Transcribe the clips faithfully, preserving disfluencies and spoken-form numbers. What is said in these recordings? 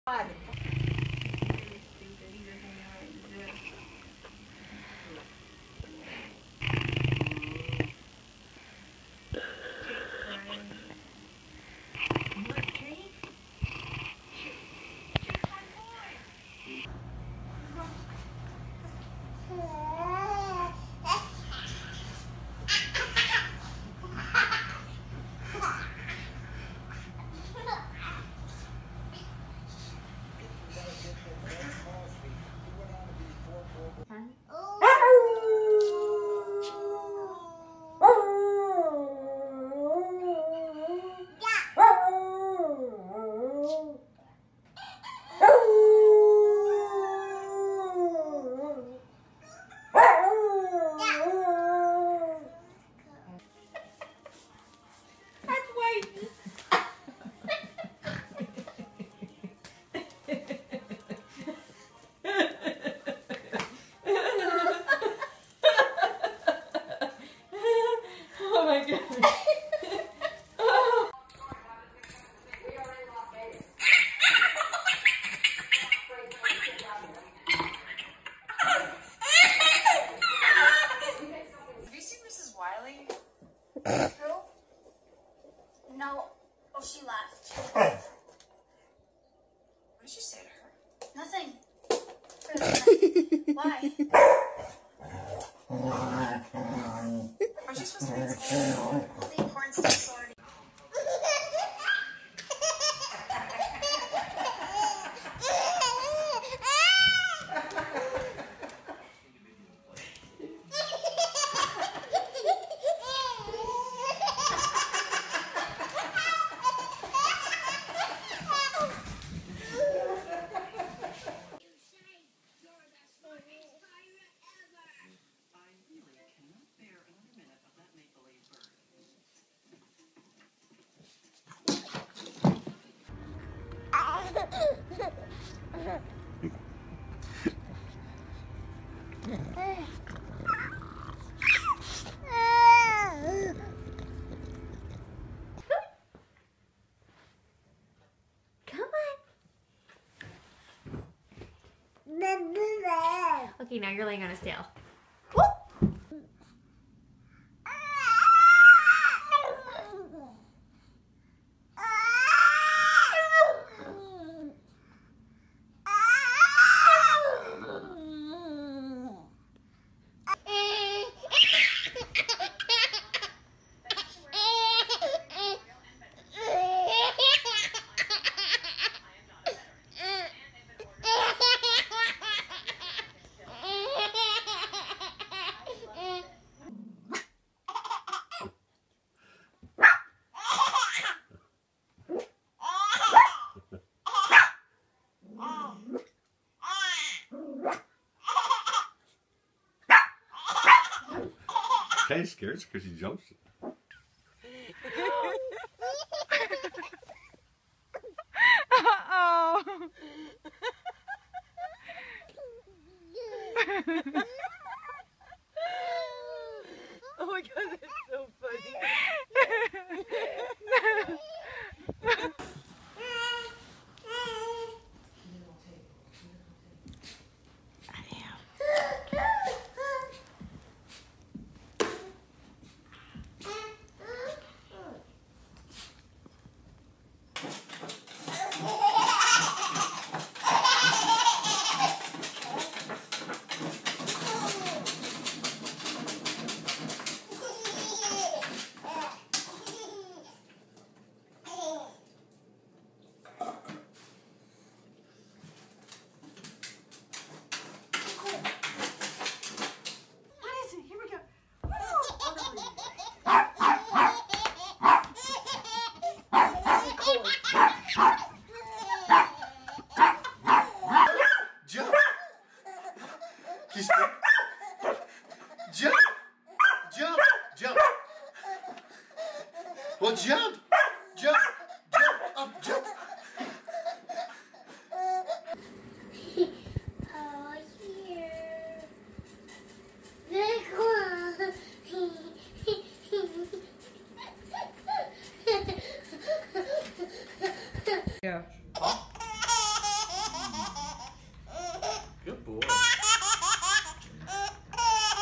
No. Oh, she left. What did you say to her? Nothing. Why? Are you supposed to be explaining The importance of authority. Okay, now you're laying on his tail. Kind of scared because he jumps. Uh-oh. Oh my god, that's so funny.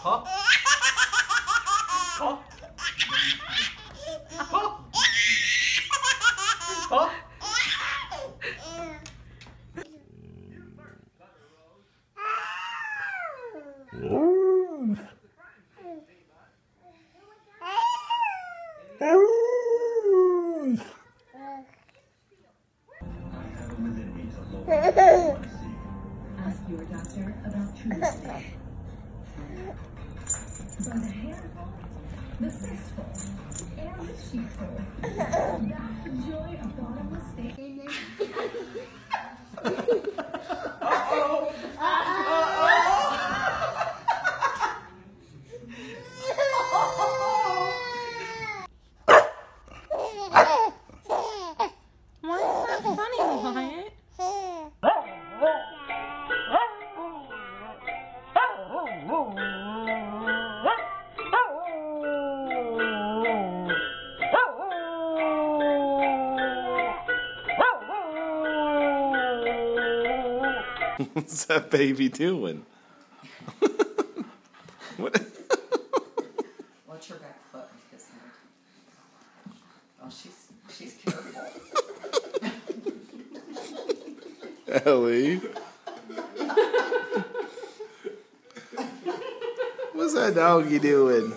Huh? Huh? Huh? Huh? Ask your doctor about Tuesday. By the handful, the fistful, and the sheepful. That's the joy of bottomless steak. Why is that funny, Wyatt? What's that baby doing? What? Watch her back foot with his hand. Oh, she's she's careful. Ellie. What's that doggy doing?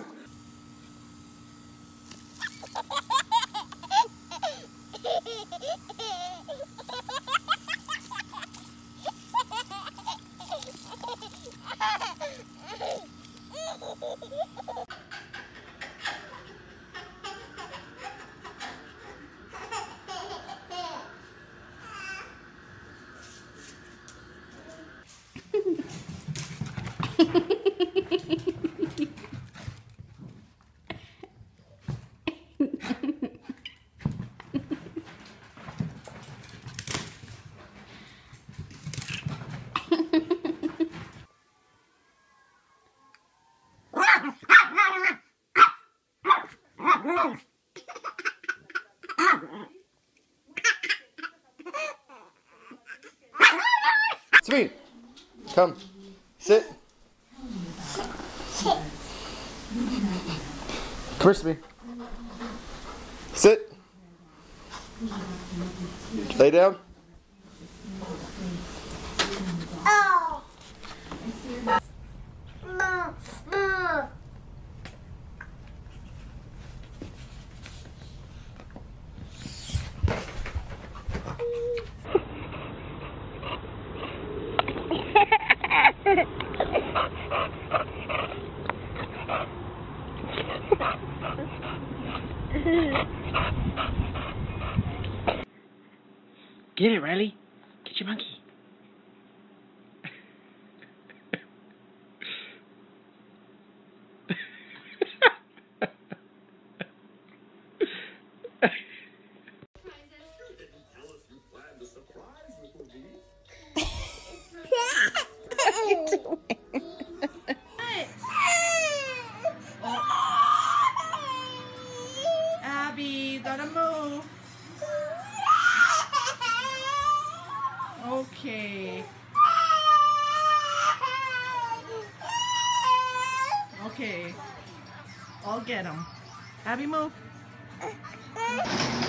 Sweet, come, sit. Sit. Crispy. Sit. Lay down. Oh. Get it, Riley. Get your monkey. Abby, gotta move. Okay. Okay. I'll get him. Abby, move.